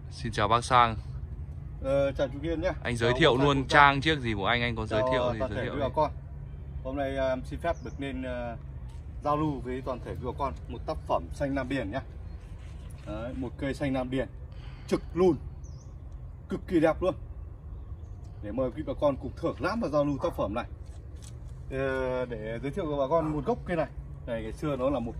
Xin chào bác Sang. Chào chú Kiên nhé. Anh giới thiệu luôn trang chiếc gì của anh có giới thiệu thì giới thiệu đi. Con. Hôm nay em xin phép được lên giao lưu với toàn thể quý bà con một tác phẩm xanh Nam Điền nhé. Đấy, một cây xanh Nam Điền trực lùn, cực kỳ đẹp luôn. Để mời quý bà con cùng thưởng lãm và giao lưu tác phẩm này. Để giới thiệu với bà con một gốc cây này. Này ngày xưa nó là một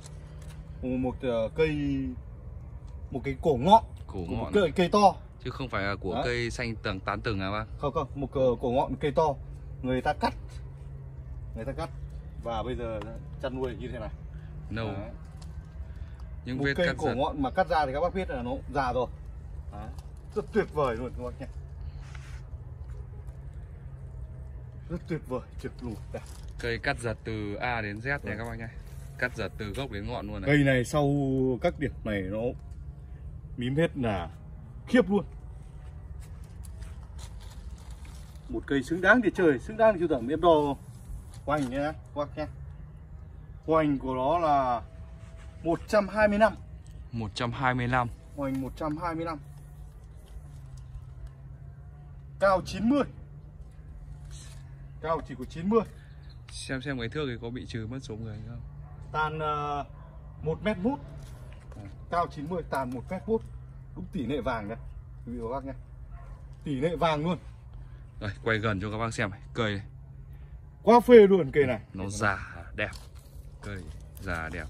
cái cổ ngọn, một cây to, chứ không phải là của đấy, cây xanh tán tầng à bác? Không, một cổ ngọn cây to, người ta cắt và bây giờ chăn nuôi như thế này. Nhưng một vết cây cắt cổ ngọn mà cắt ra thì các bác biết là nó già rồi. Đấy. Rất tuyệt vời luôn các bác nhé. Rất tuyệt vời, trực lùn đẹp. Cây cắt giật từ A đến Z này các bác nhé. Cắt giật từ gốc đến ngọn luôn này. Cây này sau các điểm này nó mím hết là khiếp luôn. Một cây xứng đáng để chơi, xứng đáng để chú tẩm em đo hoành nhé các bác nhé. Hoành của nó là 120 năm. 120 năm. Hoành 120 năm. Cao 90. Cao chỉ có 90. Xem cái thước thì có bị trừ mất số người không? Tàn 1m1. Cao 90, tàn 1m1. Đúng tỷ lệ vàng đấy quý vị và các bác nhé. Tỷ lệ vàng luôn. Rồi quay gần cho các bác xem này. Cây này quá phê luôn cây này. Nó già đẹp. Cây già đẹp.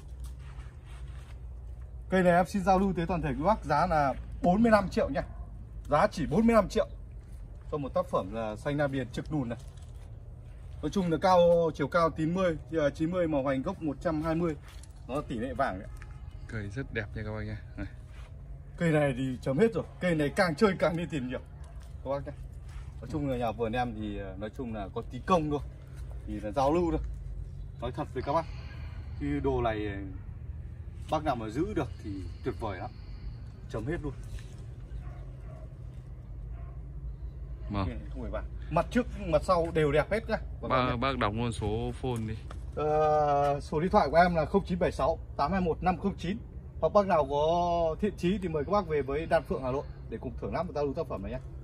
Cây này em xin giao lưu tới toàn thể quý bác. Giá là 45 triệu nha. Giá chỉ 45 triệu cho một tác phẩm là xanh Nam Điền trực lùn này. Nói chung là chiều cao 90 màu hoành gốc 120. Nó là tỷ lệ vàng đấy. Cây rất đẹp nha các bác nhé. Cây này thì chấm hết rồi. Cây này càng chơi càng đi tiền nhiều các bác nhé. Nói chung là nhà vườn em thì nói chung là có tí công thôi, thì là giao lưu thôi. Nói thật với các bác, cái đồ này bác nào mà giữ được thì tuyệt vời lắm. Chấm hết luôn. Không phải bạc. Mặt trước mặt sau đều đẹp hết nhá. Bác đọc luôn số phone đi. Số điện thoại của em là 0976 821 509. Hoặc bác nào có thiện chí thì mời các bác về với Đan Phượng Hà Nội để cùng thưởng lãm và giao lưu tác phẩm này nhé.